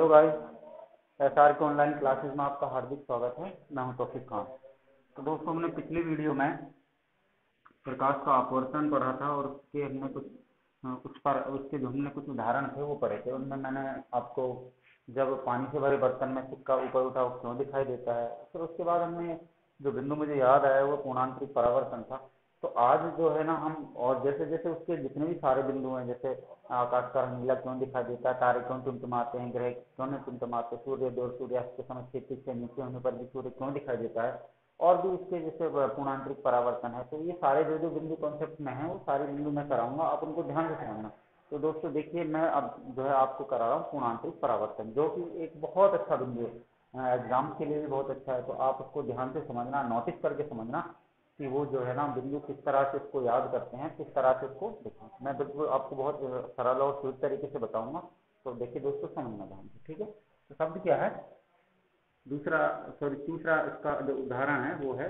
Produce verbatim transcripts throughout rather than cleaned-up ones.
Hello guys, SR के online classes में आपका हार्दिक स्वागत है। मैं हूं तौफीक खान। तो दोस्तों, हमने पिछली वीडियो में प्रकाश का अपवर्तन पढ़ा था और उसके हमने कुछ कुछ पर उसके जो हमने कुछ उदाहरण थे वो पढ़े थे। उनमें मैंने आपको जब पानी से भरे बर्तन में सिक्का ऊपर उठा वो क्यों दिखाई देता है, फिर उसके बाद हमने जो बिंदु मुझे याद आया वो पूर्णांतरिक परावर्तन था। तो आज जो है ना हम और जैसे जैसे उसके जितने भी सारे बिंदु हैं, जैसे आकाश का रंग नीला क्यों दिखाई देता है, तारे क्यों टिमटिमाते हैं, ग्रह क्यों नहीं टिमटिमाते, सूर्य और सूर्यास्त के समय क्षितिज से नीचे होने पर भी सूर्य क्यों दिखाई देता है, और भी उसके जैसे पूर्णांतरिक परावर्तन है। तो ये सारे जो जो बिंदु कॉन्सेप्ट में है वो सारे बिंदु मैं कराऊंगा, आप उनको ध्यान से समझना। तो दोस्तों देखिए, मैं अब जो है आपको करा रहा हूँ पूर्णांतरिक परावर्तन, जो कि एक बहुत अच्छा बिंदु है, एग्जाम के लिए भी बहुत अच्छा है। तो आप उसको ध्यान से समझना, नोटिस करके समझना कि वो जो है ना बिंदु किस तरह से इसको याद करते हैं, किस तरह से इसको देखें। मैं बिल्कुल आपको बहुत सरल और स्वीट तरीके से बताऊंगा। तो देखिए दोस्तों, समझना ध्यान से, ठीक है। तो शब्द क्या है, दूसरा सॉरी तीसरा इसका जो उदाहरण है वो है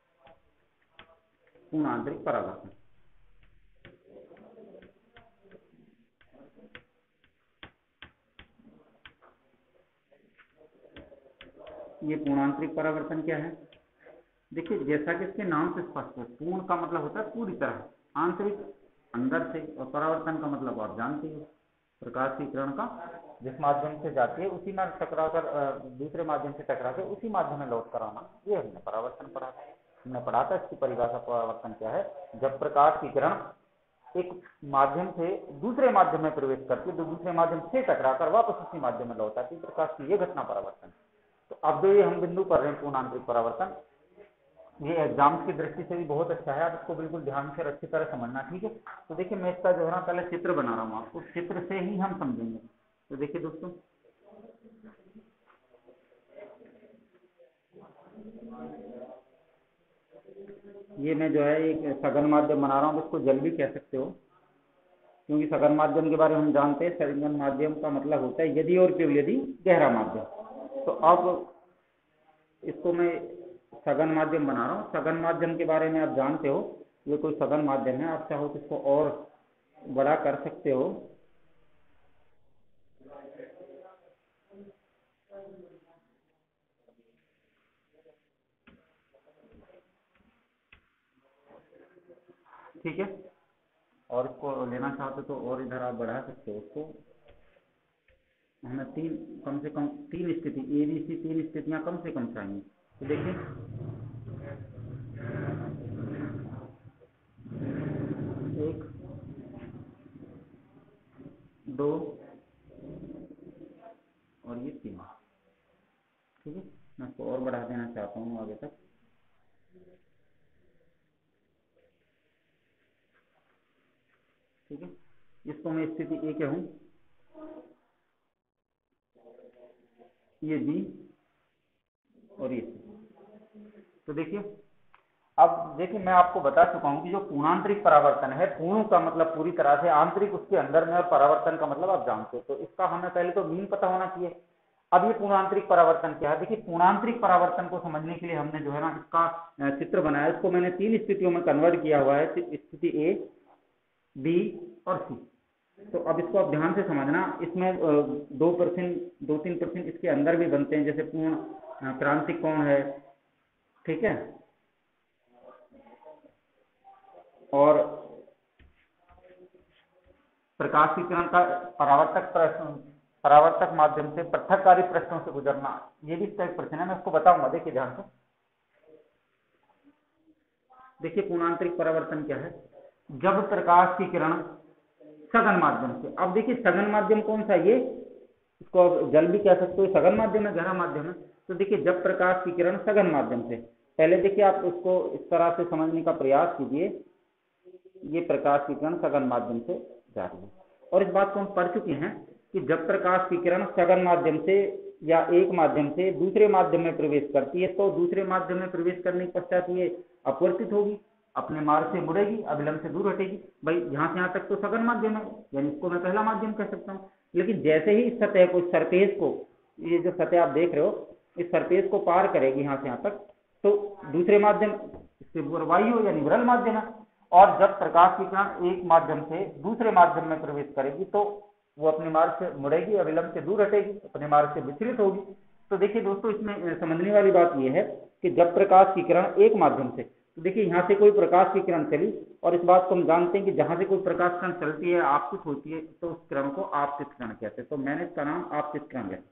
पूर्णांतरिक परावर्तन। ये पूर्णांतरिक परावर्तन क्या है, देखिए जैसा कि इसके नाम से स्पष्ट है, पूर्ण का मतलब होता है पूरी तरह, आंतरिक अंदर से, और परावर्तन का मतलब आप जानते हो, प्रकाश की किरण का जिस माध्यम से जाती है उसी में टकरा कर दूसरे माध्यम से टकरा कर उसी माध्यम में लौट कर आना, ये हमने परावर्तन पढ़ा था। हमने पढ़ा था इसकी परिभाषा, परावर्तन क्या है, जब प्रकाश की किरण एक माध्यम से दूसरे माध्यम में प्रवेश करती है तो दूसरे माध्यम से टकरा कर वापस उसी माध्यम में लौट आती है, प्रकाश की ये घटना परावर्तन। तो अब जो ये हम बिंदु कर रहे हैं पूर्णांतरिक परावर्तन, ये एग्जाम की दृष्टि से भी बहुत अच्छा है, आप इसको बिल्कुल ध्यान से अच्छी तरह समझना, ठीक है। तो देखिए मैं इसका जो है ना पहले चित्र बना रहा हूँ, आपको चित्र से ही हम समझेंगे। तो देखिए दोस्तों, ये मैं जो है एक सघन माध्यम बना रहा हूँ, इसको जल भी कह सकते हो, क्योंकि सघन माध्यम के बारे में हम जानते हैं, सघन माध्यम का मतलब होता है यदि और केवल यदि गहरा माध्यम। तो अब इसको मैं सघन माध्यम बना रहा हूँ। सघन माध्यम के बारे में आप जानते हो, ये कोई सघन माध्यम है, आप चाहो तो इसको और बड़ा कर सकते हो। ठीक है, और इसको लेना चाहते तो और इधर आप बढ़ा सकते हो उसको। हमें तीन कम से कम तीन स्थिति ए बी सी तीन स्थितियां कम से कम चाहिए। तो देखिए एक, दो और ये तीन, ठीक है। मैं इसको और बढ़ा देना चाहता हूँ आगे तक। ठीक है, इसको मैं स्थिति ए कहूँ, ये बी और ये सी। तो देखिए अब देखिए मैं आपको बता चुका हूं कि जो पूर्णांतरिक परावर्तन है, पूर्ण का मतलब पूरी तरह से, आंतरिक उसके अंदर में, और परावर्तन का मतलब आप जानते हो। तो इसका हमें पहले तो मीन पता होना चाहिए। अब ये पूर्णांतरिक परावर्तन क्या है, देखिए पूर्णांतरिक परावर्तन को समझने के लिए हमने जो है ना इसका चित्र बनाया, इसको मैंने तीन स्थितियों में कन्वर्ट किया हुआ है, स्थिति ए, बी और सी। तो अब इसको आप ध्यान से समझना, इसमें दो परसेंट दो तीन परसेंट इसके अंदर भी बनते हैं, जैसे पूर्ण क्रांतिक कोण है, ठीक है, और प्रकाश की किरण का परावर्तक प्रश्न परावर्तक माध्यम से पृथककारी प्रश्नों से गुजरना, ये भी इसका एक प्रश्न है, मैं उसको बताऊंगा। देखिए ध्यान से, देखिए पूर्णांतरिक परावर्तन क्या है, जब प्रकाश की किरण सघन माध्यम से, अब देखिए सघन माध्यम कौन सा, ये इसको जल भी कह सकते हो, सघन माध्यम है, गहरा माध्यम है। तो देखिए जब प्रकाश की किरण सघन माध्यम से, पहले देखिए आप उसको इस तरह से समझने का प्रयास कीजिए, ये प्रकाश की किरण सघन माध्यम से जा रही है, और इस बात को हम पढ़ चुके हैं कि जब प्रकाश की किरण सघन माध्यम से या एक माध्यम से दूसरे माध्यम में प्रवेश करती है, तो दूसरे माध्यम में प्रवेश करने के पश्चात ये अपवर्तित होगी, अपने मार्ग से मुड़ेगी, अभिलंब से दूर हटेगी। भाई यहाँ से यहाँ तक तो सघन माध्यम है, यानी इसको मैं पहला माध्यम कह सकता हूँ। लेकिन जैसे ही इस सतह को, सरफेस को, ये जो सतह आप देख रहे हो, इस सरफेस को पार करेगी यहाँ से यहाँ तक, तो दूसरे माध्यम इससे वायु यानी विरल माध्यम है। और जब प्रकाश की किरण एक माध्यम से दूसरे माध्यम में प्रवेश करेगी तो वो अपने मार्ग से मुड़ेगी, अविलंब से दूर हटेगी, अपने मार्ग से विचलित होगी। तो देखिए दोस्तों, इसमें समझने वाली बात यह है कि जब प्रकाश की किरण एक माध्यम से, तो देखिए यहाँ से कोई प्रकाश की किरण चली, और इस बात को हम जानते हैं कि जहां से कोई प्रकाश किरण चलती है, आपतित होती है, तो उस किरण को आपतित किरण कहते हैं। तो मैंने इसका नाम आपतित किरण है,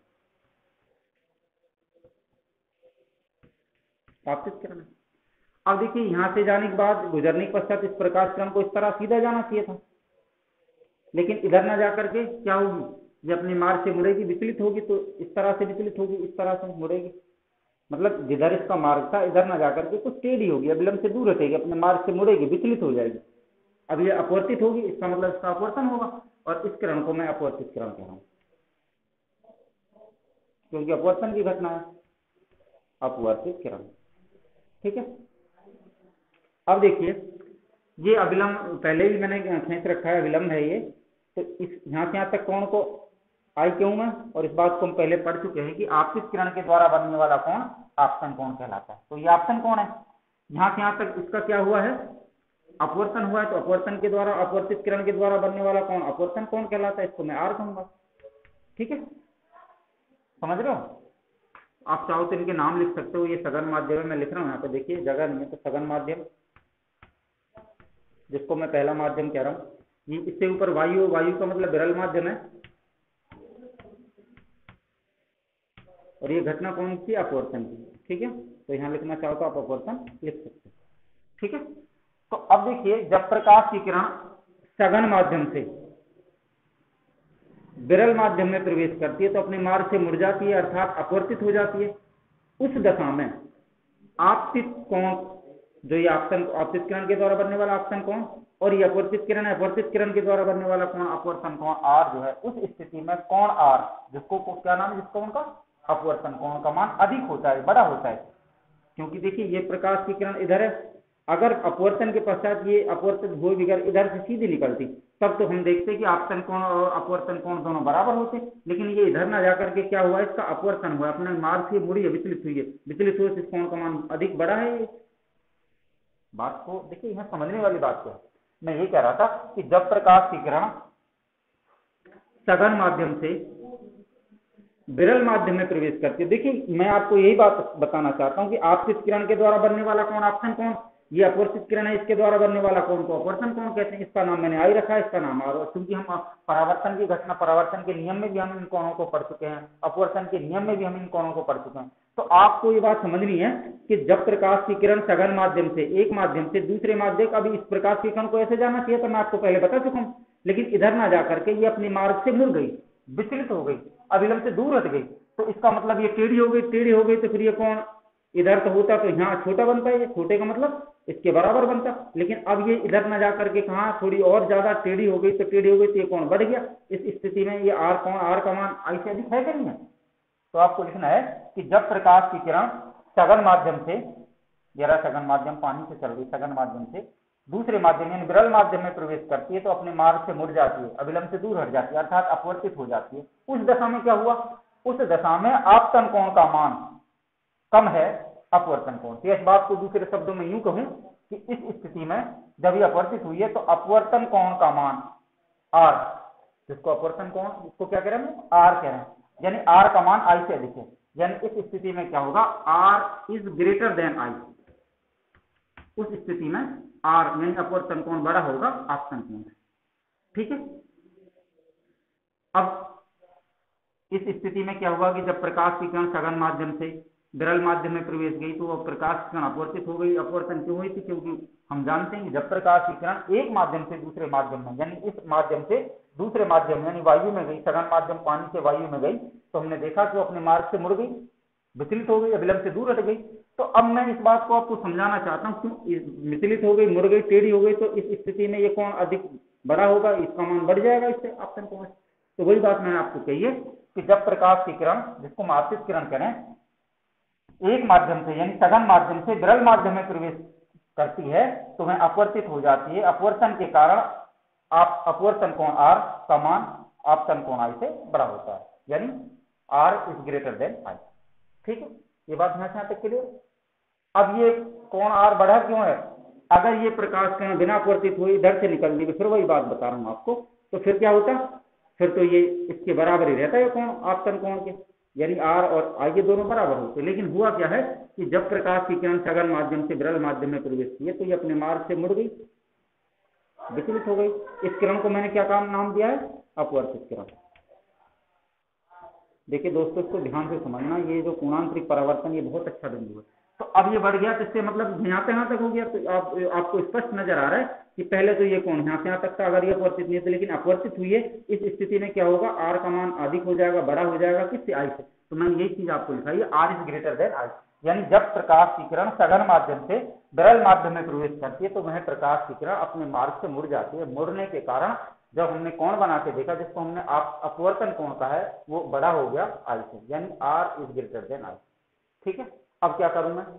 आपतित किरण। अब देखिए यहाँ से जाने के बाद, गुजरने के पश्चात इस प्रकाश किरण को इस तरह सीधा जाना चाहिए था, लेकिन इधर ना जाकर के क्या होगी, ये अपने मार्ग से मुड़ेगी, विचलित होगी। तो इस तरह से विचलित होगी, इस तरह से मुड़ेगी, मतलब जिधर इसका मार्ग था इधर ना जाकर के कुछ टेढ़ी होगी, अविलंब से दूर हटेगी, अपने मार्ग से मुड़ेगी, विचलित हो जाएगी। अब ये अपवर्तित होगी, इसका मतलब इसका अपवर्तन होगा, और इस किरण को मैं अपवर्तित किरण कह रहा हूँ, क्योंकि अपवर्तन की घटना है, अपवर्तित किरण। ठीक है। अब देखिए, ये अविलंब पहले ही मैंने खींच रखा है, अविलंब है ये। तो इस यहाँ से यहाँ तक कोण को आई क्यों मैं, और इस बात को हम पहले पढ़ चुके हैं कि आपतित किरण के द्वारा बनने वाला कोण आपतन कोण कहलाता है। तो ये आपतन कोण है, यहाँ से यहाँ तक इसका क्या हुआ है, अपवर्तन हुआ है। तो अपवर्तन के द्वारा, अपवर्तित किरण के द्वारा बनने वाला कोण अपवर्तन कोण कहलाता है, इसको मैं आर कहूंगा। ठीक है, समझ रहे हो? आप चाहो तो इनके नाम लिख सकते हो, ये सघन माध्यम है, मैं लिख रहा हूँ यहाँ पे, देखिए जगह नहीं है तो सघन माध्यम, जिसको मैं पहला माध्यम कह रहा हूँ। ये इससे ऊपर वायु, वायु का मतलब विरल माध्यम है, और ये घटना कौन सी, अपवर्तन की। ठीक है, तो यहाँ लिखना चाहो तो आप अपवर्तन लिख सकते हो। ठीक है, तो अब देखिए, जब प्रकाश की किरण सघन माध्यम से विरल माध्यम में प्रवेश करती है तो अपने मार्ग से मुड़ जाती है, अर्थात अपवर्तित हो जाती है। उस दशा में आपतित कोण, जो ये आपतन, आपतित किरण के द्वारा बनने वाला आपतन कोण, और ये अपवर्तित किरण है, अपवर्तित किरण के द्वारा बनने वाला कोण अपवर्तन कोण आर जो है, उस स्थिति में कोण आर, जिसको क्या नाम है, जिस कोण का, अपवर्तन कोण का मान अधिक होता है, बड़ा होता है। क्योंकि देखिए, ये प्रकाश की किरण इधर है, अगर अपवर्तन के पश्चात ये अपवर्तित हुए बगैर इधर से सीधी निकलती, तब तो हम देखते कि आपतन कोण और अपवर्तन कोण दोनों बराबर होते। लेकिन ये इधर ना जाकर के क्या हुआ, इसका अपवर्तन हुआ, अपने मार्ग से मुड़ी है, विचलित हुई है, विचलित हुए इस कोण का मान अधिक बड़ा है। बात को देखिए, यहाँ समझने वाली बात क्या है, मैं ये कह रहा था कि जब प्रकाश की किरण सघन माध्यम से विरल माध्यम में प्रवेश करती है, देखिए मैं आपको यही बात बताना चाहता हूं कि आपतित किरण के द्वारा बनने वाला कोण आपतन कोण, ये अपवर्तित किरण है, इसके द्वारा बनने वाला कोण को अपवर्तन कोण कहते हैं। इसका नाम मैंने आई रखा है, इसका नाम आर, क्योंकि हम परावर्तन की घटना, परावर्तन के नियम में भी हम इन कोणों को पढ़ चुके हैं, अपवर्तन के नियम में भी हम इन कोणों को पढ़ चुके हैं। तो आपको ये बात समझनी है कि जब प्रकाश की किरण सघन माध्यम से, एक माध्यम से दूसरे माध्यम, अभी इस प्रकाश की किरण को ऐसे जाना चाहिए, तो मैं आपको पहले बता चुका हूँ, लेकिन इधर ना जाकर के ये अपने मार्ग से मुड़ गई, विचलित हो गई, अविलंब से दूर हट गई। तो इसका मतलब ये टेढ़ी हो गई, टेढ़ी हो गई तो फिर ये कोण इधर तो होता तो यहाँ छोटा बनता है, ये छोटे का मतलब इसके बराबर बनता, लेकिन अब ये इधर ना जाकर के कहा थोड़ी और ज्यादा टेढ़ी हो गई, तो टेढ़ी हो गई तो ये कोण बढ़ गया। इस स्थिति में ये आर कोण, आर का मान आई से अधिक है कि नहीं है? तो आपको लिखना है कि जब प्रकाश की किरण सघन माध्यम से, जरा सघन माध्यम पानी से चल रही, सघन माध्यम से दूसरे माध्यम यानी विरल माध्यम में प्रवेश करती है तो अपने मार्ग से मुड़ जाती है, अविलंब से दूर हट जाती है, अर्थात अपवर्तित हो जाती है। उस दशा में क्या हुआ, उस दशा में आपतन कोण का मान कम है अपवर्तन कोण। तो इस बात को दूसरे शब्दों में यूं कहूं कि इस स्थिति में जब ये अपवर्तित हुई है तो अपवर्तन कोण का मान आर, जिसको अपवर्तन कोण, इसको क्या कह रहे हैं, आर कह रहे हैं, यानी आर का मान आई से अधिक है। यानी इस स्थिति में क्या होगा, R is greater than I. उस स्थिति में आर यानी अपवर्तन कोण बड़ा होगा आपतन कोण। ठीक है, अब इस स्थिति में क्या हुआ कि जब प्रकाश की किरण सघन माध्यम से विरल माध्यम में प्रवेश गई तो वह प्रकाश की किरण अपवर्तित हो गई। अपवर्तन क्यों हुई थी, क्योंकि हम जानते हैं कि जब प्रकाश की किरण एक माध्यम से दूसरे माध्यम में, यानी इस माध्यम से दूसरे माध्यम यानी वायु में गई, सघन माध्यम पानी से वायु में गई, तो हमने देखा कि वो अपने मार्ग से मुड़ गई, विचलित हो गई, अविलंब से दूर हट गई। तो अब मैं इस बात को आपको समझाना चाहता हूँ, क्यों विचलित हो गई, मुड़ गई, टेढ़ी हो गई, तो इस स्थिति में ये कोण अधिक बड़ा होगा, इसका मान बढ़ जाएगा इससे आपतन कोण। तो वही बात मैंने आपको कही है कि जब प्रकाश की किरण, जिसको हम आपतित किरण करें, एक माध्यम से यानी सघन माध्यम से विरल माध्यम में प्रवेश करती है तो वह अपवर्तित हो जाती है। अपवर्तन के कारण आप अपवर्तन कोण आर का मान आपतन कोण आई से बड़ा होता है, यानी R is greater than I. ठीक है, ये बात यहाँ से यहाँ तक क्लियर। अब ये कोण आर बढ़ा क्यों है, अगर ये प्रकाश किरण बिना अपवर्तित हुई इधर से निकल दी, फिर वही बात बता रहा हूं आपको, तो फिर क्या होता, फिर तो ये इसके बराबर ही रहता है कोण आपतन कोण के, यानी आर और आई ये दोनों बराबर होते। लेकिन हुआ क्या है कि जब प्रकाश की किरण सघन माध्यम से विरल माध्यम में प्रवेश की है तो ये अपने मार्ग से मुड़ गई, विचलित हो गई। इस किरण को मैंने क्या काम नाम दिया है, अपवर्तित किरण। देखिए दोस्तों, इसको ध्यान से समझना, ये जो कोणांतरिक परावर्तन ये बहुत अच्छा बिंदु है। तो अब ये बढ़ गया तो इससे मतलब यहाँ से यहाँ तक हो गया, तो आप आपको स्पष्ट नजर आ रहा है कि पहले तो ये कोण यहाँ से यहाँ तक था अगर ये अपवर्तित नहीं था, लेकिन अपवर्तित हुई है। इस स्थिति में क्या होगा, आर का मान अधिक हो जाएगा, बड़ा हो जाएगा, किससे, आई से। तो मैंने यही चीज आपको लिखाई है, R is greater than I. यानी जब प्रकाश की किरण सघन माध्यम से विरल माध्यम में प्रवेश करती है तो वह प्रकाश की किरण अपने मार्ग से मुड़ जाती है। मुड़ने के कारण जब हमने कोण बना के देखा जिसको हमने आप अपवर्तन कोण का है वो बड़ा हो गया आई से, यानी R is greater than I. ठीक है, अब क्या करूं मैं,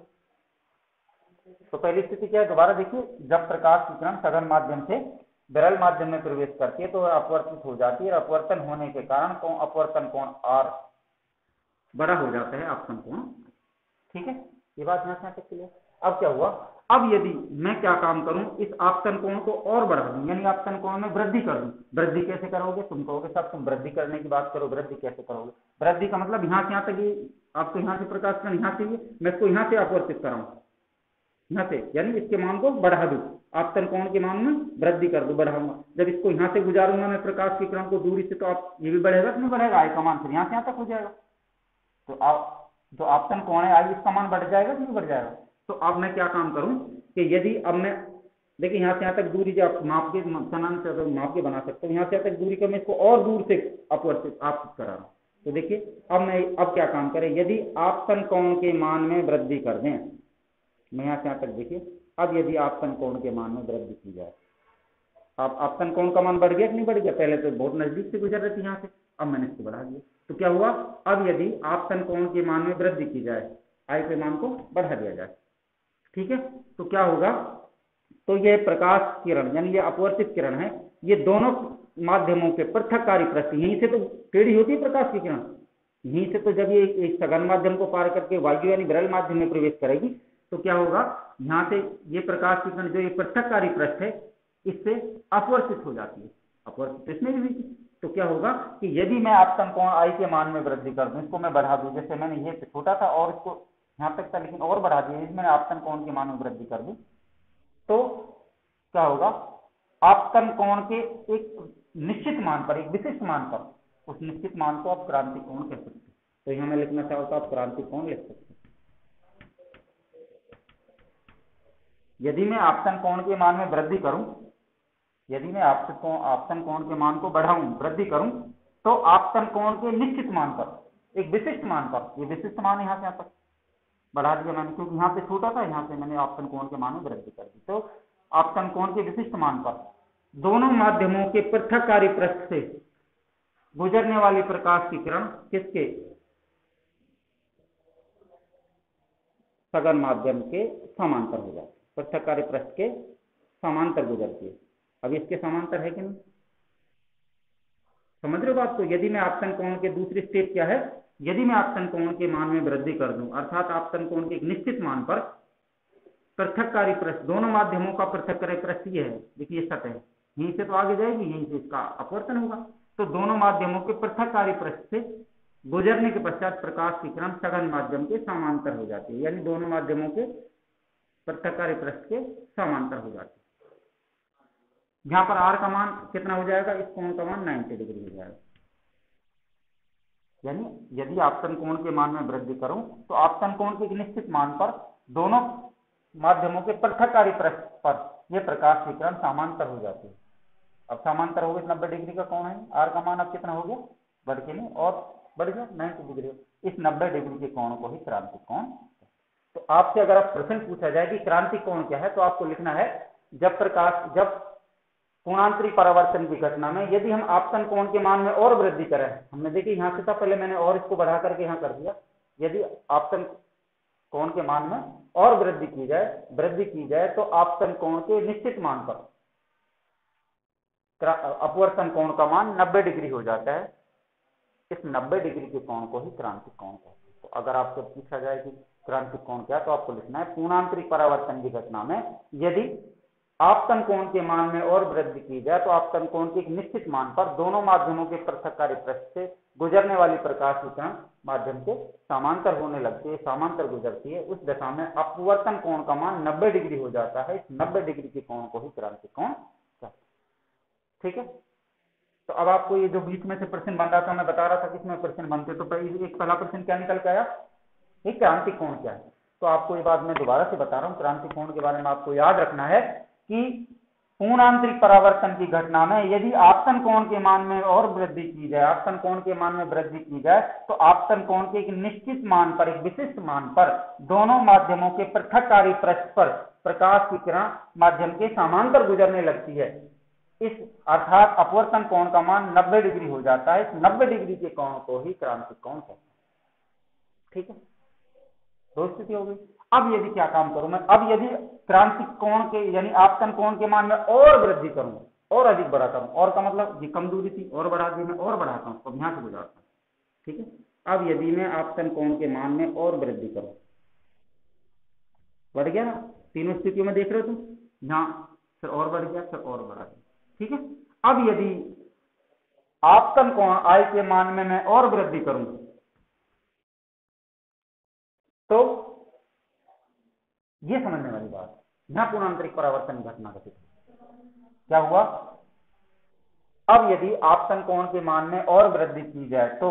तो पहली स्थिति क्या है, दोबारा देखिए, जब प्रकाश की किरण सघन माध्यम से विरल माध्यम में प्रवेश करती है तो वह अपवर्तित हो जाती है। अपवर्तन होने के कारण कोण अपवर्तन कोण आर बड़ा हो जाता है आपतन कोण। ठीक है, ये बात यहाँ से तक क्लियर। अब क्या हुआ, अब यदि मैं क्या काम करूं, इस आपतन कोण को और बढ़ा दूं, यानी आपतन कोण में वृद्धि कर दूं। वृद्धि कैसे करोगे, तुम कहोगे साहब तुम वृद्धि करने की बात करो, वृद्धि कैसे करोगे। वृद्धि का मतलब यहाँ से यहाँ तक, ये आपको यहाँ से प्रकाश किरण यहाँ से, मैं इसको यहाँ से अपवर्तित कराऊं, यहाँ से, यानी इसके मान को बढ़ा दूं, आपतन कोण के मान में वृद्धि कर दूं, बढ़ाऊंगा। जब इसको यहाँ से गुजारूंगा मैं प्रकाश की किरण को दूरी से, तो आप ये भी बढ़ेगा कि नहीं बढ़ेगा, आई का मान फिर यहाँ से यहाँ तक हो जाएगा। तो आप जो आपतन कोण है आई, इसका मान बढ़ जाएगा कि नहीं बढ़ जाएगा। तो अब मैं क्या काम करूं कि यदि अब मैं देखिए यहाँ से यहाँ तक दूरी जो आप माप के समान से माप के बना सकते हो, यहाँ से यहाँ तक दूरी को मैं इसको और दूर से अपवर्तित आपतित करा रहा हूं। तो देखिए अब मैं अब क्या काम करें, यदि आपतन कोण के मान में वृद्धि कर दें, मैं यहाँ से यहाँ तक देखिए, अब यदि आपतन कोण के मान में वृद्धि की जाए, अब आपतन कोण का मान बढ़ गया कि नहीं बढ़ गया, पहले तो बहुत नजदीक से गुजर रही थी यहाँ से, अब मैंने इसको बढ़ा दिया। तो क्या हुआ, अब यदि आपतन कोण के मान में वृद्धि की जाए, आई के मान को बढ़ा दिया जाए, ठीक है, तो क्या होगा, तो ये प्रकाश किरण यानी ये अपवर्तित किरण है, ये दोनों माध्यमों के पृथककारी पृष्ठ, यहीं से तो टेढ़ी होती है प्रकाश की किरण, यहीं से तो जब ये एक सघन माध्यम को पार करके वायु यानी विरल माध्यम में प्रवेश करेगी तो क्या होगा, यहाँ से ये प्रकाश की किरण जो ये पृथककारी पृष्ठ है इससे अपवर्तित हो जाती है, अपवर्तित इसमें भी हुई थी। तो क्या होगा कि यदि मैं आपतन कोण आई के मान में वृद्धि कर दूं, इसको मैं बढ़ा दूं, जैसे मैंने ये छोटा था और इसको यहाँ तक था लेकिन और बढ़ा दिया, इसमें आपतन कोण के मान में वृद्धि कर दूं, तो क्या होगा, आपतन कोण के एक निश्चित मान पर, एक विशिष्ट मान पर, उस निश्चित मान को आप क्रांति कोण कह सकते हैं। तो यहाँ मैं लिखना चाहूँ तो आप क्रांति कोण लिख सकते हैं। यदि मैं आपतन कोण के मान में वृद्धि करूं, यदि मैं आपतन कोण आपतन कोण के मान को बढ़ाऊं, वृद्धि करूं, तो आपतन कोण के निश्चित मान पर, एक विशिष्ट मान पर, ये विशिष्ट मान यहाँ से यहाँ तक बढ़ा दिया मैंने, क्योंकि यहाँ से छोटा था, यहाँ से मैंने आपतन कोण के मान में वृद्धि कर दी। तो आपतन कोण के विशिष्ट मान पर दोनों माध्यमों के पृथककारी पृष्ठ से गुजरने वाली प्रकाश की किरण किसके, सघन माध्यम के समांतर हो जाती है, पृथककारी पृष्ठ के समांतर गुजरती है। अब इसके समांतर है कि नहीं, समझ रहे हो बात। तो यदि मैं आपतन कोण के दूसरी स्टेप क्या है, यदि मैं आपतन कोण के मान में वृद्धि कर दूं, अर्थात आपतन कोण के एक निश्चित मान पर पृथककारी पृष्ठ, दोनों माध्यमों का पृथककारी पृष्ठ ये है, देखिए सतह यहीं से तो आगे जाएगी, यहीं से इसका अपवर्तन होगा, तो दोनों माध्यमों के पृथककारी पृष्ठ से गुजरने के पश्चात प्रकाश की किरण सघन माध्यम के समांतर हो जाती है, यानी दोनों माध्यमों के पृथककारी पृष्ठ के समांतर हो जाती है। यहाँ पर आर का मान कितना हो जाएगा, इस कोण का मान नब्बे डिग्री हो जाएगा। यानी यदि आपतन कोण के मान में वृद्धि करूं तो आपतन कोण के एक निश्चित मान पर दोनों माध्यमों के पृथककारी पृष्ठ पर यह प्रकाश की किरण समांतर हो जाती है। अब समांतर हो गए, नब्बे डिग्री का कोण है, आर का मान अब कितना हो गया, बढ़ के नहीं और बढ़ गया नब्बे डिग्री। इस नब्बे डिग्री के कोण को ही क्रांतिक कोण। तो आपसे अगर आप प्रश्न पूछा जाए कि क्रांतिक कोण क्या है, तो आपको लिखना है जब प्रकाश जब कोणांतरिक परावर्तन की घटना में यदि हम आपतन कोण के मान में और वृद्धि करें, हमने देखिए यहाँ से था पहले मैंने और इसको बढ़ा करके यहाँ कर दिया, यदि आपतन कोण के मान में और वृद्धि की जाए वृद्धि की जाए तो आपतन कोण के निश्चित मान पर अपवर्तन कोण का मान नब्बे डिग्री हो जाता है। इस नब्बे डिग्री के कोण को ही क्रांतिक कोण कहते हैं। तो अगर आपसे पूछा जाए कि क्रांतिक कोण क्या, तो आपको लिखना है कोणांतरिक परावर्तन की घटना में यदि आपतन कोण के मान में और वृद्धि की जाए तो आपतन कोण के एक निश्चित मान पर दोनों माध्यमों के पृथककारी पृष्ठ से गुजरने वाली प्रकाश की किरण माध्यम से समांतर होने लगती है, समांतर गुजरती है। उस दशा में अपवर्तन कोण का मान नब्बे डिग्री हो जाता है। इस नब्बे डिग्री के कोण को ही क्रांतिक कोण कहते हैं। ठीक है, तो अब आपको ये जो बीच में से प्रश्न बन रहा था, मैं बता रहा था किसमें प्रश्न बनते, तो एक पहला प्रश्न क्या निकल के आया, एक क्रांतिक कोण क्या है। तो आपको ये बात मैं दोबारा से बता रहा हूँ, क्रांतिक कोण के बारे में आपको याद रखना है कि पूर्ण आंतरिक परावर्तन की घटना में यदि आपतन कोण के मान में और वृद्धि की जाए, आपतन कोण के मान में वृद्धि की जाए तो आपतन कोण के एक निश्चित मान पर, एक विशिष्ट मान पर दोनों माध्यमों के पृथककारी पृष्ठ पर प्रकाश की किरण माध्यम के समांतर गुजरने लगती है। इस अर्थात अपवर्तन कोण का मान नब्बे डिग्री हो जाता है। इस नब्बे डिग्री के कोण को ही क्रांतिक कोण कहते हैं। ठीक है, दो स्थिति हो गई। अब यदि क्या काम करूं मैं, अब यदि क्रांतिक कोण के यानी आपतन कोण के मान में और वृद्धि करूं, और अधिक बड़ा करूं, और का मतलब ये कम दूरी थी और बढ़ा दी, मैं और बढ़ाता हूं, अब यहां से गुजारता हूं। ठीक है, अब यदि मैं आपतन कोण के मान में और वृद्धि करूं, बढ़ गया ना, तीनों स्थितियों में देख रहे हो तुम, यहां फिर और बढ़ गया, फिर और बढ़ा दिया। ठीक है, अब यदि आपतन कोण आई के मान में मैं और वृद्धि करूं तो ये समझने वाली बात, यहां पूर्ण आंतरिक परावर्तन घटना घटित क्या हुआ। अब यदि आपतन कोण के मान में और वृद्धि की जाए तो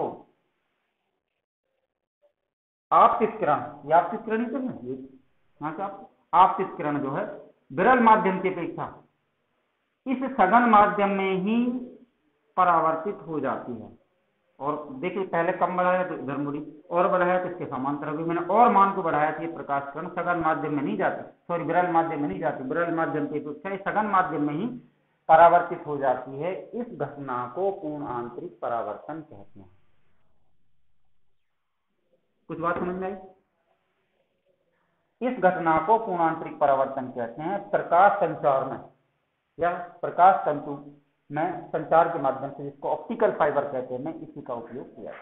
आपतित किरण, ये आपतित किरण ही तो है, यहां से आप आपतित किरण जो है विरल माध्यम की अपेक्षा इस सघन माध्यम में ही परावर्तित हो जाती है। और देखिए पहले कम बढ़ाया तो इधर मुड़ी, और बढ़ाया तो इसके समांतर हो गई। मैंने और मान को बढ़ाया कि प्रकाश किरण सघन माध्यम में नहीं जाती, सॉरी विरल माध्यम में नहीं जाती, विरल माध्यम की अपेक्षा सघन माध्यम में ही परावर्तित हो जाती है। इस घटना को पूर्ण आंतरिक परावर्तन कहते हैं। कुछ बात समझ में आई? इस घटना को पूर्ण आंतरिक परावर्तन कहते हैं। प्रकाश संचार में या प्रकाश तंतु में संचार के माध्यम से, जिसको ऑप्टिकल फाइबर कहते हैं, मैं इसी का उपयोग किया।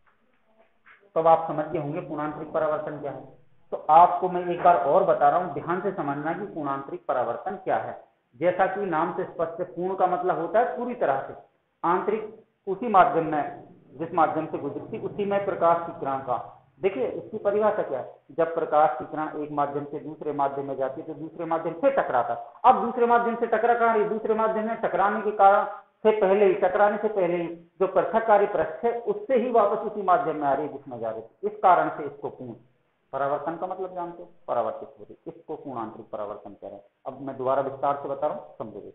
तो अब आप समझ गए होंगे पूर्णांतरिक परावर्तन क्या है। तो आपको मैं एक बार और बता रहा हूं, ध्यान से समझना कि पूर्णांतरिक परावर्तन क्या है। जैसा कि नाम से स्पष्ट है, पूर्ण का मतलब होता है पूरी तरह से, आंतरिक उसी माध्यम में जिस माध्यम से गुजरती उसी में प्रकाश की किरण का। देखिए इसकी परिभाषा क्या है, जब प्रकाश की किरण एक माध्यम से दूसरे माध्यम में जाती है तो दूसरे माध्यम से टकराता है। अब दूसरे माध्यम से टकरा कहां रही, दूसरे माध्यम में टकराने के कारण से पहले ही, टकराने से पहले ही जो पृथककारी पृष्ठ है उससे ही वापस उसी माध्यम में आ रही है जिसमें जा रही है। इस कारण से इसको पूर्ण परावर्तन का मतलब जानते हो, परावर्तित हो रही, इसको पूर्ण आंतरिक परावर्तन कह रहे हैं। अब मैं दोबारा विस्तार से बता रहा हूँ, समझोगे।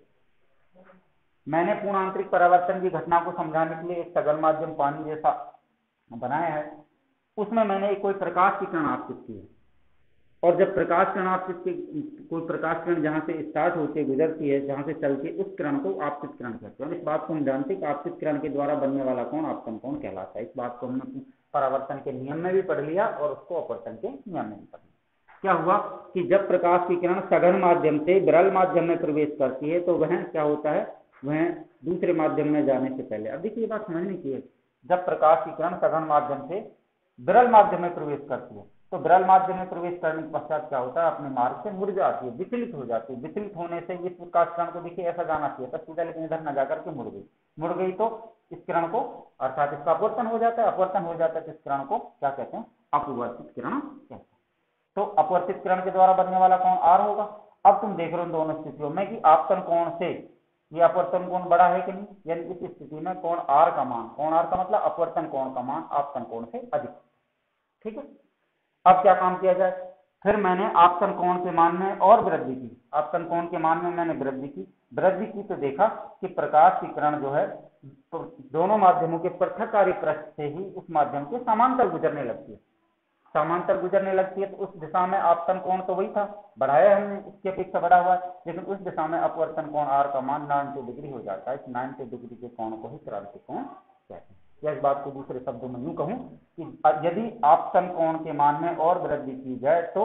मैंने पूर्ण आंतरिक परावर्तन की घटना को समझाने के लिए एक सघन माध्यम पानी जैसा बनाया है। उसमें मैंने एक कोई प्रकाश की किरण आपतित की है, और जब प्रकाश किरण आपतित की, कोई प्रकाश किरण जहां से स्टार्ट होती है, गुजरती है, जहां से चलती है, उस किरण को आपतित किरण कहते हैं। इस बात को हम जानते हैं कि आपतित किरण के द्वारा बनने वाला कोण आपतन कोण कहलाता है। इस बात को हमने परावर्तन के नियम में भी पढ़ लिया और उसको अपवर्तन के नियम में भी पढ़ लिया। क्या हुआ कि जब प्रकाश की किरण सघन माध्यम से विरल माध्यम में प्रवेश करती है तो वह क्या होता है, वह दूसरे माध्यम में जाने से पहले, अब देखिए ये बात समझने की है, जब प्रकाश की किरण सघन माध्यम से विरल माध्यम में प्रवेश करती है तो विरल माध्यम में प्रवेश करने के पश्चात क्या होता है, अपने मार्ग से मुड़ जाती है, विचलित हो जाती है। विचलित होने से इस प्रकाश किरण को देखिए ऐसा जाना चाहिए था सीधा, लेकिन इधर न जाकर के मुड़ गई। मुड़ गई तो इस किरण को, अर्थात इसका अपवर्तन हो जाता है। अपवर्तन हो जाता है तो इस किरण को क्या कहते हैं, अपवर्तित किरण कहते हैं। तो अपवर्तित किरण के द्वारा बनने वाला कोण आर होगा। अब तुम देख रहे हो दोनों स्थितियों में कि आपतन कोण से ये अपवर्तन कोण बड़ा है कि नहीं, यानी इस स्थिति में कोण आर का मान, कोण आर का मतलब अपवर्तन कोण का मान आपतन कोण से अधिक। ठीक है, अब क्या काम किया जाए, फिर मैंने आपतन कोण के मान में और वृद्धि की। आपतन कोण के मान में मैंने वृद्धि की वृद्धि की तो देखा कि प्रकाश की किरण जो है तो दोनों माध्यमों के पृथककारी पृष्ठ से ही उस माध्यम के समांतर गुजरने लगती है। समांतर गुजरने लगती है तो उस दिशा में आपतन कोण तो वही था, बढ़ाया हमने, इसकी अपेक्षा बढ़ा हुआ है, लेकिन उस दिशा में अपवर्तन कोण आर का मान नब्बे डिग्री हो जाता है। इस नब्बे डिग्री के कोण को ही क्रांतिक कोण कहते हैं। या इस बात को दूसरे शब्दों में यूं कहूं कि यदि आपतन कोण के मान में और वृद्धि की जाए तो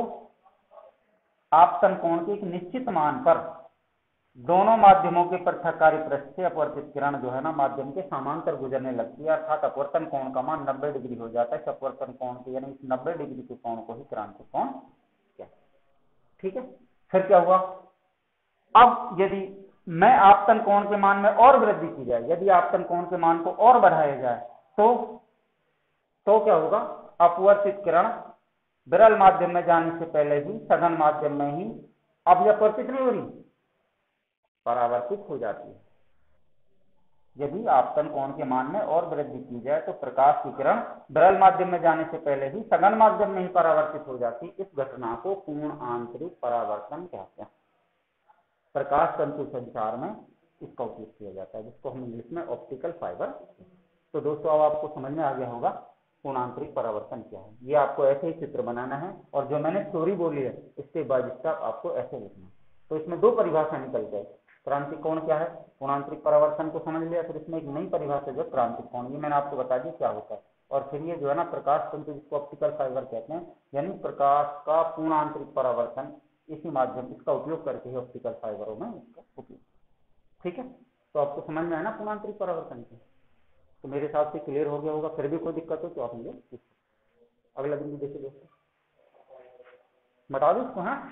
आपतन कोण के एक निश्चित मान पर दोनों माध्यमों के पृथककारी पृष्ठ से अपवर्तित किरण जो है ना माध्यम के समांतर गुजरने लगती है, अर्थात अपवर्तन कोण का मान नब्बे डिग्री हो जाता है। इस अपवर्तन कोण के यानी इस नब्बे डिग्री के कोण को ही क्रांतिक कोण कहते हैं। ठीक है, फिर क्या हुआ, अब यदि मैं आपतन कोण के मान में और वृद्धि की जाए, यदि आपतन कोण के मान को और बढ़ाया जाए तो तो क्या होगा, अपवर्तित किरण विरल माध्यम में जाने से पहले ही सघन माध्यम में ही, अब यह अपवर्तित नहीं हो रही, परावर्तित हो जाती है। यदि आपतन कोण के मान में और वृद्धि की जाए तो प्रकाश की किरण विरल माध्यम में जाने से पहले ही सघन माध्यम में ही परावर्तित हो जाती। इस घटना को पूर्ण आंतरिक परावर्तन कहते हैं। प्रकाश तंतु संचार में इसका उपयोग किया जाता है, जिसको हम इंग्लिश में ऑप्टिकल फाइबर। तो दोस्तों अब आपको समझ में आ गया होगा पूर्ण आंतरिक परावर्तन क्या है। ये आपको ऐसे ही चित्र बनाना है और जो मैंने थ्योरी बोली है स्टेप बाय स्टेप आपको ऐसे लिखना है। तो इसमें दो परिभाषा निकल गई। क्रांतिक कोण क्या है, पूर्णांतरिक परावर्तन को समझ लिया, फिर इसमें एक नई परिभाषा जो क्रांतिक कोण, ये मैंने आपको बता दी क्या होता है। और फिर ये जो है ना प्रकाश तंतु, जिसको ऑप्टिकल फाइबर कहते हैं, यानी प्रकाश का पूर्ण आंतरिक परावर्तन इसी माध्यम, इसका उपयोग करके ही ऑप्टिकल फाइबरों में इसका उपयोग। ठीक है, तो आपको समझ में आया ना पूर्ण आंतरिक परावर्तन की। तो मेरे हिसाब से क्लियर हो गया होगा। फिर भी कोई दिक्कत हो तो आप मुझे अगला दिन भी देखिए दोस्तों, बता दो इसको। हाँ,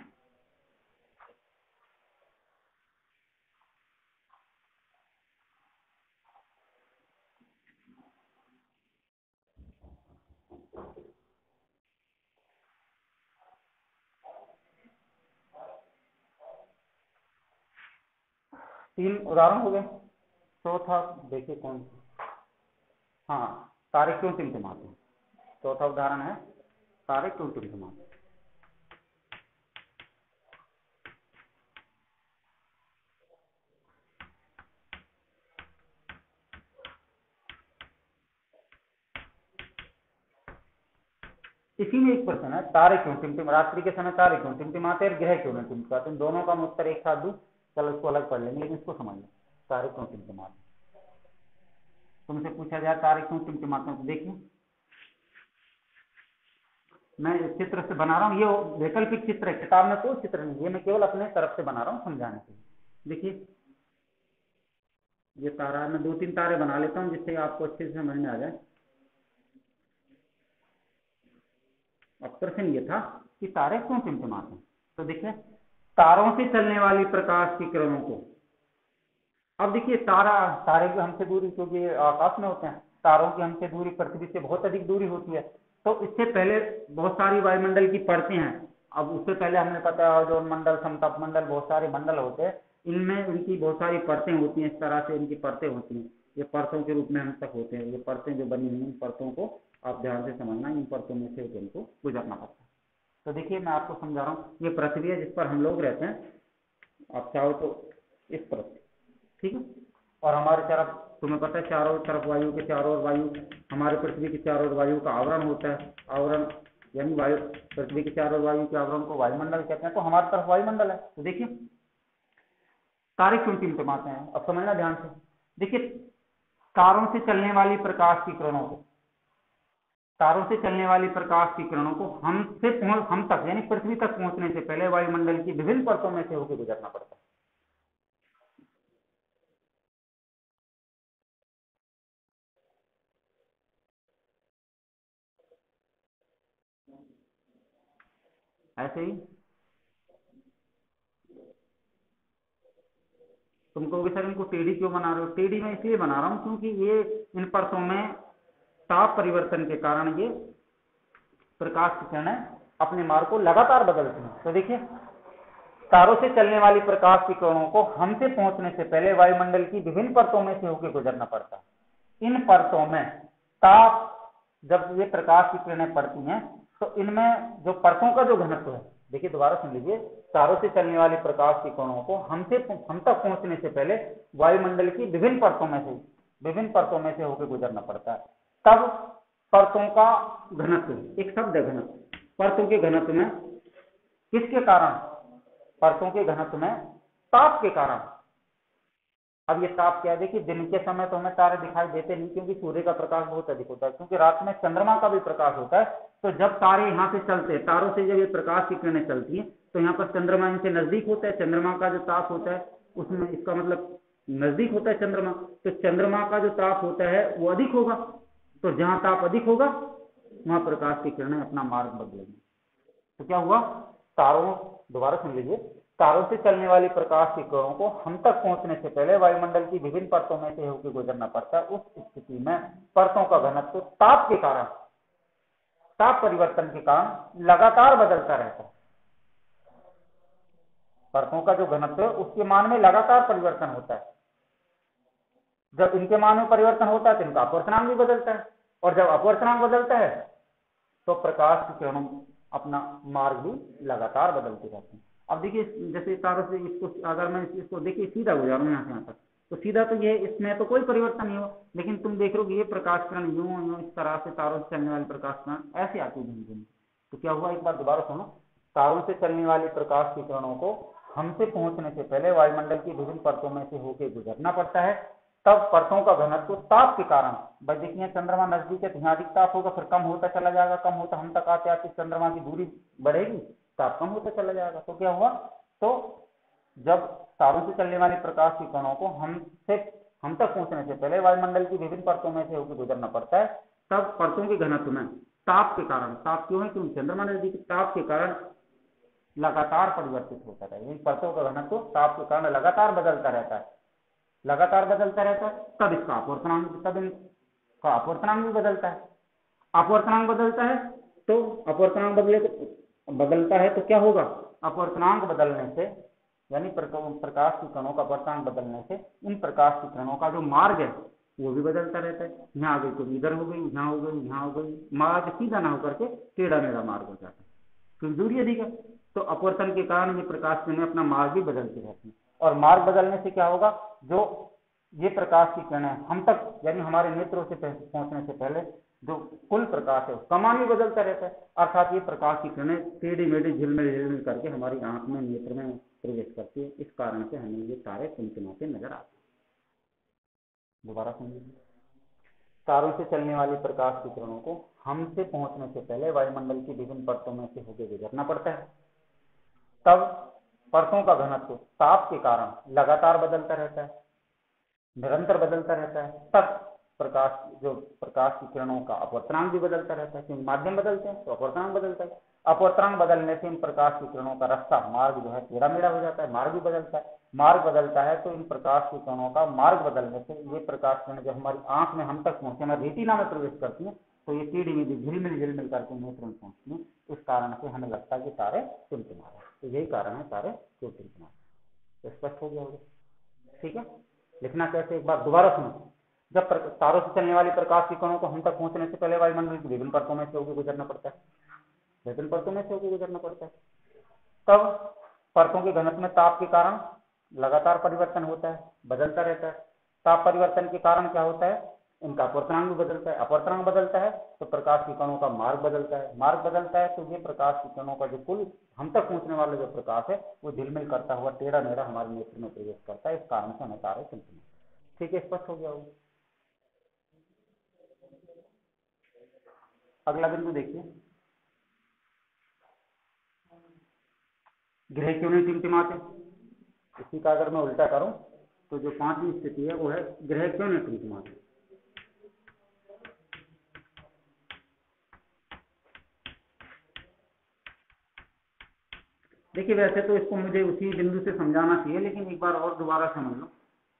तीन उदाहरण हो गए। चौथा देखिए कौन सा, हाँ, तारे क्यों टिमटिमाते हैं। चौथा उदाहरण है तारे क्यों टिमटिमाते हैं। इसी में एक प्रश्न है, तारे क्यों टिमटिम, रात्रि के समय तारे क्यों टिमटिमाते हैं, ग्रह क्यों नहीं टिमटिमाते। इन दोनों का मैं उत्तर एक साथ दूं, चलो इसको अलग पढ़ लेंगे, लेकिन इसको समझ लो, तारे क्यों टिमटिमाते। तुमसे पूछा जाए तारे क्यों टिमटिमाते हैं, तो देखिए मैं इस चित्र से बना रहा हूँ, ये वैकल्पिक चित्र है, किताब में कोई चित्र नहीं, ये मैं केवल अपने तरफ से बना रहा हूँ समझाने के लिए। देखिए ये तारा, मैं दो तीन तारे बना लेता हूँ जिससे आपको अच्छे से समझ में आ जाए। अब प्रश्न ये था कि तारे क्यों टिमटिमाते हैं। तो देखिए तारों से चलने वाली प्रकाश की किरणों को, अब देखिए तारा, तारे की हमसे दूरी, क्योंकि आकाश में होते हैं, तारों की हमसे दूरी पृथ्वी से बहुत अधिक दूरी होती है। तो इससे पहले बहुत सारी वायुमंडल की परतें हैं। अब उससे पहले हमें पता है जो मंडल, समताप मंडल, बहुत सारे मंडल होते हैं, इनमें इनकी बहुत सारी परतें होती हैं। इस तरह से इनकी परतें होती हैं, ये परतों के रूप में हम तक होते हैं। ये परतें जो बनी हुई, इन परतों को आप ध्यान से समझना, इन परतों में से इनको गुजरना पड़ता है। तो देखिए मैं आपको समझा रहा हूँ, ये पृथ्वी है जिस पर हम लोग रहते हैं। आप चाहो तो इस तरफ, ठीक है, और हमारे तरफ तुम्हें पता है चारों तरफ वायु के चारों ओर वायु, हमारे पृथ्वी के चारों ओर वायु का आवरण होता है। आवरण यानी वायु, पृथ्वी के चारों ओर वायु के आवरण को वायुमंडल कहते हैं। तो हमारी तरफ वायुमंडल है। तो देखिए तारे क्यों टिमटिमाते हैं, अब समझना ध्यान से। देखिए तारों से चलने वाली प्रकाश की किरणों को, तारों से चलने वाली प्रकाश की किरणों को हमसे पहुंच, हम तक यानी पृथ्वी तक पहुंचने से पहले वायुमंडल की विभिन्न परतों में से होकर गुजरना पड़ता है। ऐसे ही तुम कहोगे सर इनको टेढ़ी क्यों बना रहे हो। टेढ़ी मैं इसलिए बना रहा हूं क्योंकि ये इन परतों में ताप परिवर्तन के कारण ये प्रकाश की किरणें अपने मार्ग को लगातार बदलती हैं। तो देखिए तारों से चलने वाली प्रकाश की किरणों को हमसे पहुंचने से पहले वायुमंडल की विभिन्न परतों में से होकर गुजरना पड़ता है। इन परतों में ताप, जब ये प्रकाश की किरणें पड़ती हैं तो इनमें जो परतों का जो घनत्व है, देखिए दोबारा सुन लीजिए, तारों से चलने वाली प्रकाश की किरणों को हमसे हम तक पहुंचने से पहले वायुमंडल की विभिन्न परतों में से विभिन्न परतों में से होकर गुजरना पड़ता है। तब परतों का घनत्व, एक शब्द है घनत्व, परतों के घनत्व में, किसके कारण, परतों के घनत्व में ताप के कारण। अब ये ताप क्या है, देखिए दिन के समय तो हमें तारे दिखाई देते नहीं क्योंकि सूर्य का प्रकाश बहुत अधिक होता है, क्योंकि रात में चंद्रमा का भी प्रकाश होता है। तो जब तारे यहाँ से चलते हैं, तारों से जब ये प्रकाश की किरणें चलती हैं तो यहाँ पर चंद्रमा इनसे नजदीक होता है। चंद्रमा का जो ताप होता है उसमें, इसका मतलब नजदीक होता है चंद्रमा, तो चंद्रमा का जो ताप होता है वो अधिक होगा। तो जहां ताप अधिक होगा वहां प्रकाश की किरणें अपना मार्ग बदलेंगी। तो क्या हुआ, तारों, दोबारा सुन लीजिए, तारों से चलने वाली प्रकाश की किरणों को हम तक पहुंचने से पहले वायुमंडल की विभिन्न परतों में से होकर गुजरना पड़ता है। उस स्थिति में परतों का घनत्व ताप के कारण, ताप परिवर्तन के कारण लगातार बदलता रहता है। परतों का जो घनत्व है उसके मान में लगातार परिवर्तन होता है। जब इनके मान में परिवर्तन होता है तो इनका अपवर्तनांक भी बदलता है, और जब अपवर्तनांक बदलता है तो प्रकाश की किरणों अपना मार्ग भी लगातार बदलती रहती है। अब देखिए, जैसे तारों से इसको, अगर मैं इसको देखिए सीधा गुजारूं यहाँ से यहाँ तक, तो सीधा तो ये, इसमें तो कोई परिवर्तन नहीं हो, लेकिन तुम देख रहे हो ये प्रकाश किरण यूं यूं इस तरह से तारों से चलने वाली प्रकाश किरण ऐसे आती है झिम झिम। तो क्या हुआ, एक बार दोबारा सुनो। तारों से चलने वाली प्रकाश की किरणों को हमसे पहुंचने से पहले वायुमंडल की विभिन्न परतों में से होकर गुजरना पड़ता है। तब परतों का घनत्व ताप के कारण, भाई देखिए चंद्रमा नजदीक है तो यहाँ अधिक ताप होगा, फिर कम होता चला जाएगा, कम होता, हम तक आते आते चंद्रमा की दूरी बढ़ेगी, ताप कम होता चला जाएगा। तो क्या हुआ, तो जब तारों से चलने वाली प्रकाश की किरणों को हमसे हम तक पहुंचने से पहले वायुमंडल की विभिन्न परतों में से होकर गुजरना पड़ता है, तब परतों के घनत्व में ताप के कारण, ताप क्यों है, क्योंकि चंद्रमा नजदीक, ताप के कारण लगातार परिवर्तित होता रहता है। परतों का घनत्व ताप के कारण लगातार बदलता रहता है, लगातार बदलता रहता है। तब इसका अपवर्तनांक, तब इनका अपवर्तनांक भी बदलता है। अपवर्तनांक बदलता है तो अपवर्तनांक बदले बदलता है तो क्या होगा, अपवर्तनांक बदलने से, यानी प्रकाश की किरणों का अपवर्तनांक बदलने से इन प्रकाश की किरणों का जो मार्ग है वो भी बदलता रहता है। यहाँ आ गई तो इधर हो गई, यहाँ हो गई, यहाँ हो गई, मार्ग सीधा ना होकर के टेढ़ा मेढ़ा मार्ग हो जाता है क्योंकि दूरी अधिक है। तो अपवर्तन के कारण ये प्रकाश किरणें अपना मार्ग भी बदलती रहती है, और मार्ग बदलने से क्या होगा, जो ये प्रकाश की किरणें हम तक, यानी हमारे नेत्रों से पहुंचने से पहले जो कुल प्रकाश है उसका मान भी बदलता रहता है। अर्थात ये प्रकाश की किरणें टेढ़ी मेढ़ी झिलमिल झिलमिल करके हमारी आंख में, नेत्र में प्रवेश करती है। इस कारण से हमें ये तारे टिमटिमाते नजर आते हैं। दोबारा समझिए, तारों से चलने वाली प्रकाश की किरणों को हमसे पहुंचने से पहले वायुमंडल की विभिन्न परतों में से होकर गुजरना पड़ता है। तब परतों का घनत्व ताप के कारण लगातार बदलता रहता है, निरंतर बदलता रहता है। तब प्रकाश, जो प्रकाश की किरणों का अपवर्तनांक भी बदलता रहता है, क्योंकि माध्यम बदलते हैं तो अपवर्तनांक बदलता है। अपवर्तनांक बदलने से इन प्रकाश की किरणों का रास्ता, मार्ग जो है टेढ़ा मेढ़ा हो जाता है, मार्ग भी बदलता है। मार्ग बदलता है तो इन प्रकाश की किरणों का मार्ग बदलने से ये प्रकाश किरणें जब हमारी आंख में हम तक पहुंचे, हमारे रेटिना में प्रवेश करती है, तो ये टेढ़ी मेढ़ी झिलमिल झिलमिल करके नेत्र में पहुंचती है। इस कारण से हमें लगता है कि तारे टिमटिमा रहे हैं। तो यही कारण है तारे क्यों टिमटिमा रहे। तो स्पष्ट हो गया होगा, ठीक है। लिखना कैसे, एक बार दोबारा सुनो। जब तारों से चलने वाली प्रकाश की किरणों को हम तक पहुंचने से पहले वायुमंडल की विभिन्न परतों में से होकर गुजरना पड़ता है, विभिन्न परतों में से होकर गुजरना पड़ता है। तब परतों के घनत्व में ताप के कारण लगातार परिवर्तन होता है, बदलता रहता है। ताप परिवर्तन के कारण क्या होता है, इनका अपवर्तनांक भी बदलता है। अपवर्तनांक बदलता है तो प्रकाश की किरणों का मार्ग बदलता है, मार्ग बदलता है तो ये प्रकाश की किरणों का जो कुल हम तक पहुंचने वाला जो प्रकाश है वो झिलमिल करता हुआ टेढ़ा मेढ़ा हमारे नेत्र में प्रवेश करता है। इस कारण से हमें तारे टिमटिमाते हैं। ठीक है, स्पष्ट हो गया होगा। अगला बिंदु देखिए, ग्रह क्यों नहीं टिमटिमाते। इसी का अगर मैं उल्टा करूं तो जो पांचवी स्थिति है वो है ग्रह क्यों नहीं टिमटिमाते। देखिए, वैसे तो इसको मुझे उसी बिंदु से समझाना चाहिए, लेकिन एक बार और दोबारा समझ लो।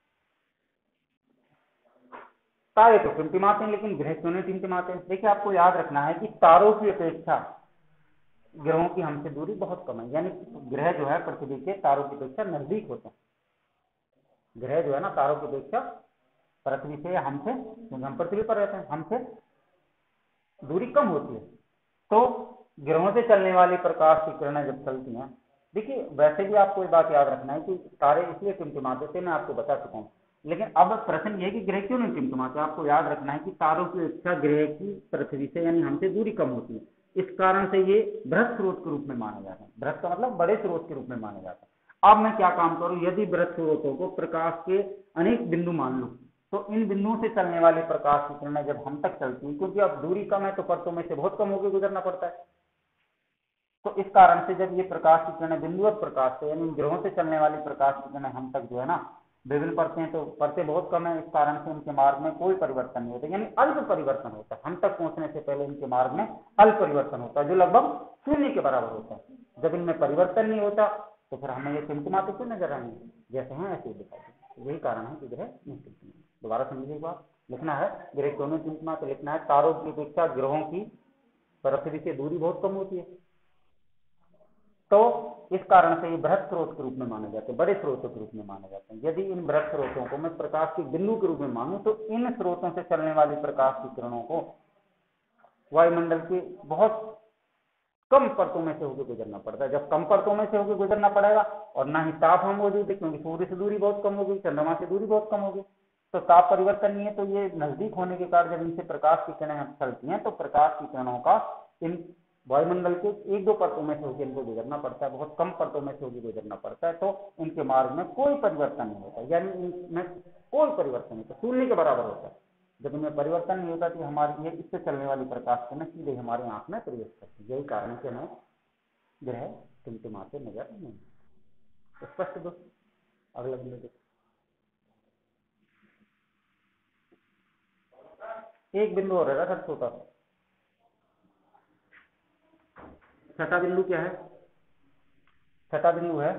तारे तो टिमटिमाते हैं, लेकिन ग्रह क्यों नहीं टिमटिमाते। देखिए, आपको याद रखना है कि तारों की अपेक्षा ग्रहों की हमसे दूरी बहुत कम है, यानी ग्रह जो है पृथ्वी के तारों की अपेक्षा नजदीक होते हैं। ग्रह जो है ना तारों की अपेक्षा पृथ्वी से, हमसे, क्योंकि हम पृथ्वी पर रहते हैं, हमसे दूरी कम होती है। तो ग्रहों से चलने वाली प्रकाश की किरणें जब चलती हैं, देखिए वैसे भी आपको एक बात याद रखना है कि तारे इसलिए टिमटिमाते थे, मैं आपको बता चुका हूँ। लेकिन अब प्रश्न यह है कि ग्रह क्यों नहीं टिमटिमाते। आपको याद रखना है कि तारों की अपेक्षा ग्रह की पृथ्वी से, यानी हमसे दूरी कम होती है। इस कारण से ये बृहद स्रोत के रूप में माने जाते हैं। बृहद का मतलब बड़े स्रोत के रूप में माने जाते हैं। अब मैं क्या काम करूं, यदि बृहद स्रोतों को प्रकाश के अनेक बिंदु मान लूं, तो इन बिंदुओं से चलने वाली प्रकाश की किरणें जब हम तक चलती है, क्योंकि अब दूरी कम है तो परतों में से बहुत कम होकर गुजरना पड़ता है, तो इस कारण से जब ये प्रकाश की किरणें बिंदुवत प्रकाश से, यानी ग्रहों से चलने वाली प्रकाश की किरणें हम तक जो है ना विभिन्न परतें, तो परतें बहुत कम है, इस कारण से उनके मार्ग में कोई परिवर्तन नहीं होता, यानी अल्प परिवर्तन होता है। हम तक पहुंचने से पहले इनके मार्ग में अल्प परिवर्तन होता है, जो लगभग शून्य के बराबर होता है। जब इनमें परिवर्तन नहीं होता तो फिर हमें ये टिमटिमाते क्यों नजर आएंगे, जैसे हैं ऐसे ही दिखाई देंगे। यही कारण है कि ग्रह नहीं टिमटिमाते। दोबारा समझिए बात, लिखना है ग्रह क्यों नहीं टिमटिमाते, लिखना है तारों की अपेक्षा ग्रहों की पृथ्वी से दूरी बहुत कम होती है, तो इस कारण से ये बृहत स्रोत के रूप में माने जाते हैं, बड़े स्रोतों के रूप में माने जाते हैं। यदि इन बृहत स्रोतों को मैं प्रकाश के बिंदु के रूप में मानूं तो इन स्रोतों से चलने वाली प्रकाश की किरणों को वायुमंडल के बहुत कम परतों में से होकर गुजरना पड़ता है। जब कम परतों में से होकर गुजरना पड़ेगा और ना ही ताप हम मौजूद है, क्योंकि सूर्य से दूरी बहुत कम होगी, चंद्रमा से दूरी बहुत कम होगी, तो ताप परिवर्तन नहीं है, तो ये नजदीक होने के कारण जब इनसे प्रकाश की किरणें चलती हैं तो प्रकाश की किरणों का इन वायुमंडल के एक दो परतों में से होकर इनको गुजरना पड़ता है, बहुत कम परतों में से होकर गुजरना पड़ता है, तो इनके मार्ग में कोई परिवर्तन नहीं होता, यानी इनमें कोई परिवर्तन नहीं होता, शून्य के बराबर होता है। जब इनमें परिवर्तन नहीं होता तो हमारी ये इससे चलने वाली प्रकाश किरण सीधे हमारे आंख में प्रवेश करती है। यही कारण है कि हमें ग्रह टिमटिमाते नजर नहीं। स्पष्ट दोस्तों, अगला बिंदु देखो, एक बिंदु और रहेगा सर छोटा सा। छठा बिंदु क्या है, छठा बिंदु है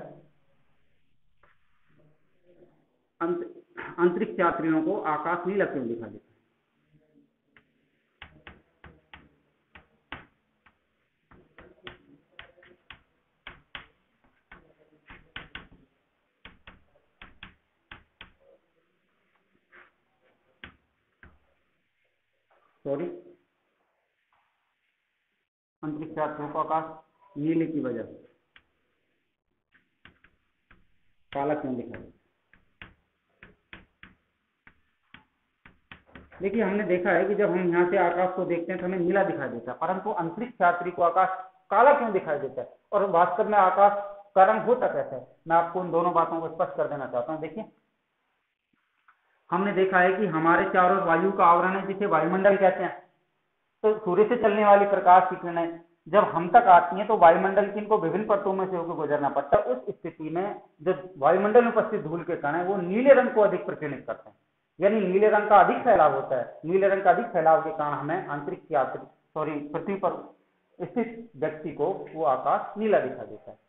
अंतरिक्ष यात्रियों को आकाश नीला क्यों दिखा देता है। सॉरी, अंतरिक्ष यात्रियों को आकाश नीले की वजह से काला क्यों दिखाई देता है। देखिए हमने देखा है कि जब हम यहाँ से आकाश को देखते हैं तो हमें नीला दिखाई देता है, परंतु अंतरिक्ष यात्री को आकाश काला क्यों दिखाई देता है और वास्तव में आकाश का रंग होता कैसा है। मैं आपको इन दोनों बातों को स्पष्ट कर देना चाहता हूँ। देखिए हमने देखा है कि हमारे चारों वायु का आवरण है जिसे वायुमंडल कहते हैं, तो सूर्य से चलने वाली प्रकाश की किरणें जब हम तक आती हैं तो वायुमंडल की इनको विभिन्न परतों में से होकर गुजरना पड़ता है। उस स्थिति में जो वायुमंडल में उपस्थित धूल के कण है वो नीले रंग को अधिक प्रकीर्णित करते हैं, यानी नीले रंग का अधिक फैलाव होता है। नीले रंग का अधिक फैलाव के कारण हमें अंतरिक्ष यात्री सॉरी पृथ्वी पर स्थित व्यक्ति को वो आकाश नीला दिखाई देता है।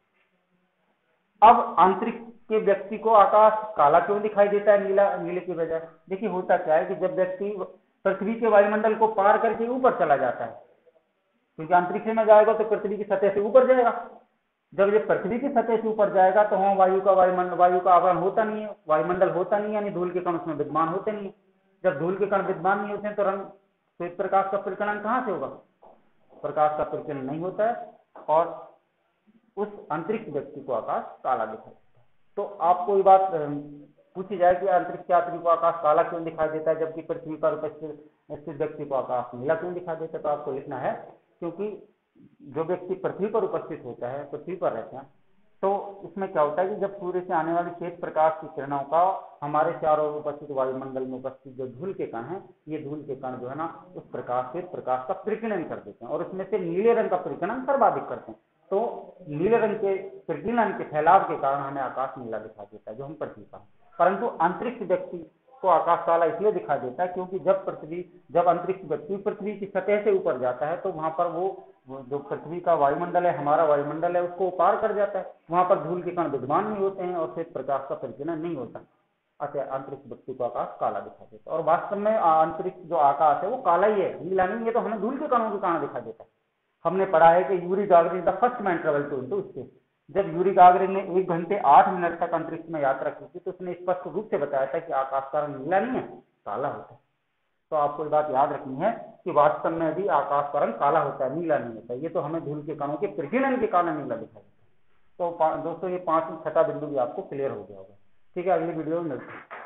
अब अंतरिक्ष के व्यक्ति को आकाश काला क्यों दिखाई देता है नीला नीले की वजह। देखिए होता क्या है कि जब व्यक्ति पृथ्वी के वायुमंडल को पार करके ऊपर चला जाता है, क्योंकि अंतरिक्ष में जाएगा तो पृथ्वी की सतह से ऊपर जाएगा, जब ये पृथ्वी की सतह से ऊपर जाएगा तो वहां वायु का वायुमंडल वायु का आवरण होता नहीं है, वायुमंडल होता नहीं है, यानी धूल के कण उसमें विद्यमान होते नहीं है। जब धूल के कण विद्यमान नहीं होते हैं तो रंग श्वेत प्रकाश का प्रकीर्णन कहां से होगा, प्रकाश का प्रकीर्णन नहीं होता है और उस अंतरिक्ष व्यक्ति को आकाश काला दिखाई देता है। तो आपको ये बात पूछी जाए कि अंतरिक्ष यात्री को आकाश काला क्यों दिखाई देता है जबकि पृथ्वी पर उपस्थित व्यक्ति को आकाश नीला क्यों दिखाई देता है, तो आपको लिखना है क्योंकि जो व्यक्ति पृथ्वी पर उपस्थित होता है, पृथ्वी पर रहते हैं, तो इसमें क्या होता है कि जब सूर्य से आने वाली श्वेत प्रकाश की किरणों का हमारे चारों ओर उपस्थित वायुमंडल में उपस्थित जो धूल के कण हैं, ये धूल के कण जो है ना उस प्रकाश श्वेत प्रकाश का प्रकीर्णन कर देते हैं और उसमें से नीले रंग का प्रकीर्णन सर्वाधिक करते हैं। तो नीले रंग के प्रकीर्णन के फैलाव के कारण हमें आकाश नीला दिखाई देता है जो हम पृथ्वी पर। परंतु अंतरिक्ष व्यक्ति को आकाश काला इसलिए दिखाई देता है क्योंकि जब पृथ्वी जब अंतरिक्ष व्यक्ति पृथ्वी की सतह से ऊपर जाता है तो वहां पर वो जो पृथ्वी का वायुमंडल है, हमारा वायुमंडल है, उसको पार कर जाता है, वहां पर धूल के कण विद्यमान नहीं होते हैं और श्वेत प्रकाश का प्रकीर्णन नहीं होता। अच्छा, अंतरिक्ष व्यक्ति को आकाश काला दिखाई देता है और वास्तव में अंतरिक्ष जो आकाश है वो काला ही है, नीला नहीं है। तो हमें धूल के कणों के कारण दिखाई देता है। हमने पढ़ा है कि Yuri Gagarin the first man travel to into space. जब यूरी गागरिन ने एक घंटे आठ मिनट तक अंतरिक्ष में यात्रा की थी तो उसने स्पष्ट रूप से बताया था कि आकाश का रंग नीला नहीं है, काला होता है। तो आपको ये बात याद रखनी है कि वास्तव में भी आकाश का रंग काला होता है, नीला नहीं होता। ये तो हमें धूल के कणों के प्रकीर्णन के कारण नीला दिखाई देता है। तो दोस्तों ये पांच छठा बिंदु भी आपको क्लियर हो गया होगा। ठीक है, अगली वीडियो में मिलते हैं।